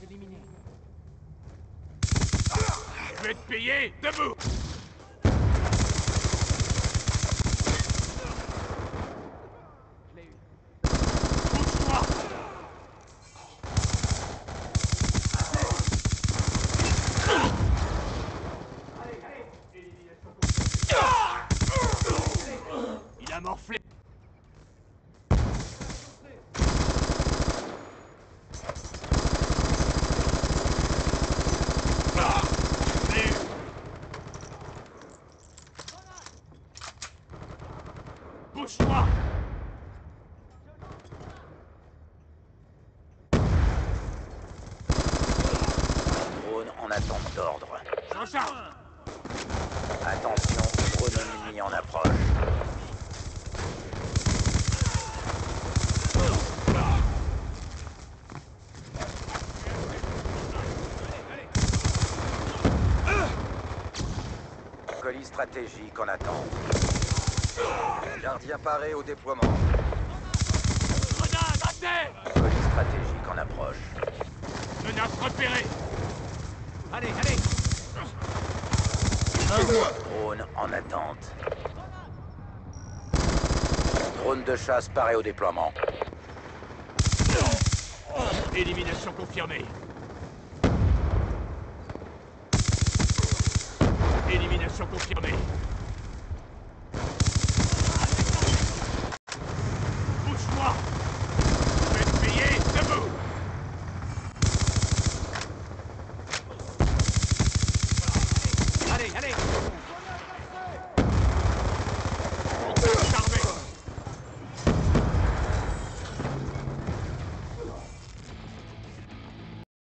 éliminé. Je vais te payer, debout. Je l'ai eu. Bouge-toi. Il a morflé. Bouge-toi. Drone en attente d'ordre. Je recharge. Attention, drone ennemi en approche. Colis stratégique en attente. Gardien paré au déploiement. Grenade, à terre. Colis stratégique en approche. Menace repérée. Allez, allez. Drone en attente. Drone de chasse paré au déploiement. Élimination confirmée. Élimination confirmée.